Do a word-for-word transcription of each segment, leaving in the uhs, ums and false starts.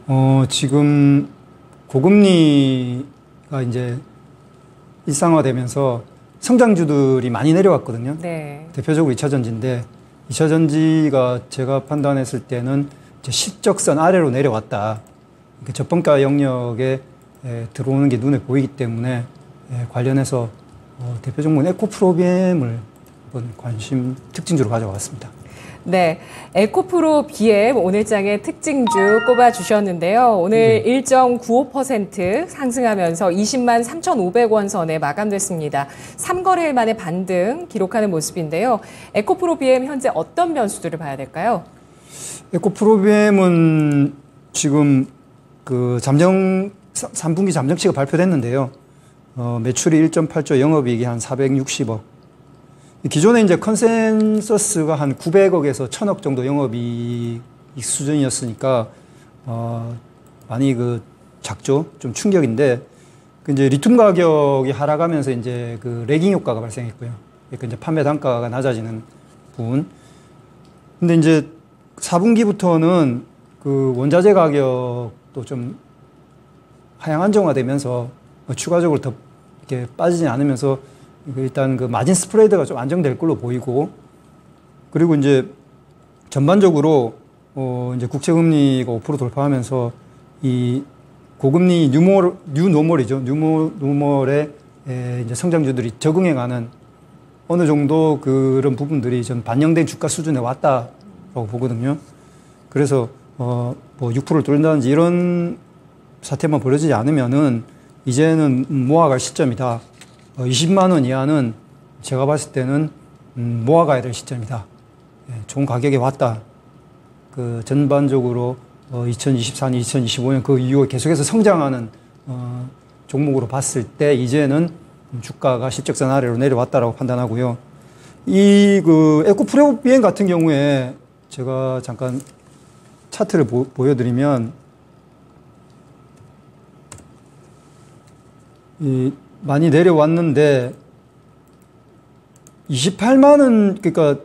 어, 지금 고금리가 이제 일상화되면서 성장주들이 많이 내려왔거든요. 네. 대표적으로 이차전지인데, 이차전지가 제가 판단했을 때는 이제 실적선 아래로 내려왔다. 그러니까 저평가 영역에 에, 들어오는 게 눈에 보이기 때문에 에, 관련해서 어, 대표 종목은 에코프로비엠을 한번 관심 특징주로 가져왔습니다. 네, 에코프로 비엠 오늘장의 특징주 꼽아주셨는데요. 오늘 네. 일 점 구오 퍼센트 상승하면서 이십만 삼천오백 원 선에 마감됐습니다. 삼 거래일 만에 반등 기록하는 모습인데요. 에코프로 비엠 현재 어떤 변수들을 봐야 될까요? 에코프로비엠은 지금 그 잠정 삼 분기 잠정치가 발표됐는데요. 어, 매출이 일 점 팔 조, 영업이익이 한 사백육십억. 기존에 이제 컨센서스가 한 구백억에서 천억 정도 영업이익 수준이었으니까 어, 많이 그 작죠. 좀 충격인데 그 이제 리튬 가격이 하락하면서 이제 그 레깅 효과가 발생했고요. 그러니까 이제 판매 단가가 낮아지는 부분. 근데 이제 사 분기부터는 그 원자재 가격도 좀 하향 안정화되면서 추가적으로 더 이렇게 빠지지 않으면서 일단 그 마진 스프레드가 좀 안정될 걸로 보이고, 그리고 이제 전반적으로 어 이제 국채 금리가 오 퍼센트 돌파하면서 이 고금리 뉴몰 뉴노멀이죠. 뉴노멀에 이제 성장주들이 적응해가는 어느 정도 그런 부분들이 전 반영된 주가 수준에 왔다라고 보거든요. 그래서 어 뭐 육 퍼센트를 뚫는다든지 이런 사태만 벌어지지 않으면은 이제는 모아갈 시점이다. 어, 이십만 원 이하는 제가 봤을 때는 음, 모아가야 될 시점이다. 예, 좋은 가격에 왔다. 그 전반적으로 어, 이천이십사 년, 이천이십오 년 그 이후에 계속해서 성장하는 어, 종목으로 봤을 때 이제는 주가가 실적선 아래로 내려왔다라고 판단하고요. 이 그 에코프로비엠 같은 경우에 제가 잠깐 차트를 보, 보여드리면 이 많이 내려왔는데 이십팔만 원, 그러니까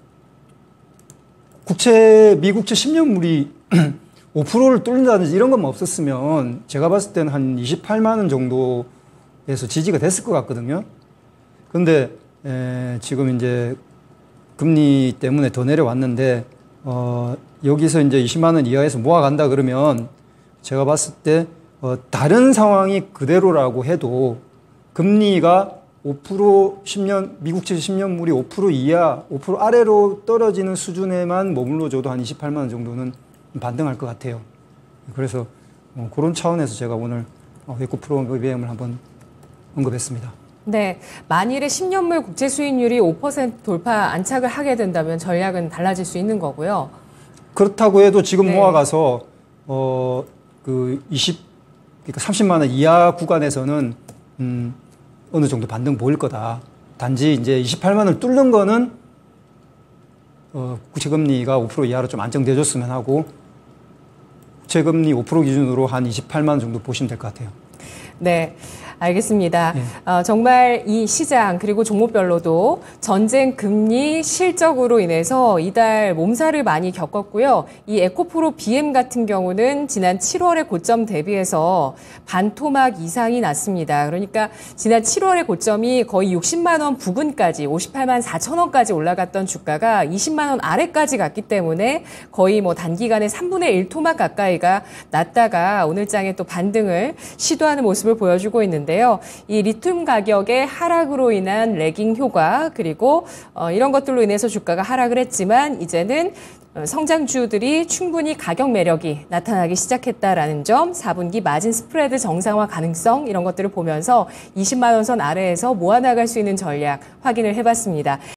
국채, 미국채 십 년물이 오 퍼센트를 뚫는다든지 이런 것만 없었으면 제가 봤을 때는 한 이십팔만 원 정도에서 지지가 됐을 것 같거든요. 근데 에, 지금 이제 금리 때문에 더 내려왔는데 어, 여기서 이제 이십만 원 이하에서 모아간다 그러면 제가 봤을 때 어, 다른 상황이 그대로라고 해도 금리가 오 퍼센트 십 년, 미국채 십 년물이 오 퍼센트 이하, 오 퍼센트 아래로 떨어지는 수준에만 머물러줘도 한 이십팔만 원 정도는 반등할 것 같아요. 그래서 어, 그런 차원에서 제가 오늘 어, 에코프로비엠을 한번 언급했습니다. 네, 만일에 십 년물 국채 수익률이 오 퍼센트 돌파 안착을 하게 된다면 전략은 달라질 수 있는 거고요. 그렇다고 해도 지금 네. 모아가서 어, 그 이십, 그러니까 삼십만 원 이하 구간에서는 음, 어느 정도 반등 보일 거다. 단지 이제 이십팔만 원을 뚫는 거는 어, 국채금리가 오 퍼센트 이하로 좀 안정돼줬으면 하고, 국채금리 오 퍼센트 기준으로 한 이십팔만 원 정도 보시면 될 것 같아요. 네, 알겠습니다. 네. 어, 정말 이 시장 그리고 종목별로도 전쟁, 금리, 실적으로 인해서 이달 몸살을 많이 겪었고요. 이 에코프로 비엠 같은 경우는 지난 칠월의 고점 대비해서 반토막 이상이 났습니다. 그러니까 지난 칠월의 고점이 거의 육십만 원 부근까지, 오십팔만 사천 원까지 올라갔던 주가가 이십만 원 아래까지 갔기 때문에 거의 뭐 단기간에 삼분의 일 토막 가까이가 났다가 오늘장에 또 반등을 시도하는 모습을 보여주고 있는데요. 이 리튬 가격의 하락으로 인한 레깅 효과, 그리고 어, 이런 것들로 인해서 주가가 하락을 했지만 이제는 성장주들이 충분히 가격 매력이 나타나기 시작했다라는 점, 사 분기 마진 스프레드 정상화 가능성 이런 것들을 보면서 이십만 원 선 아래에서 모아나갈 수 있는 전략 확인을 해봤습니다.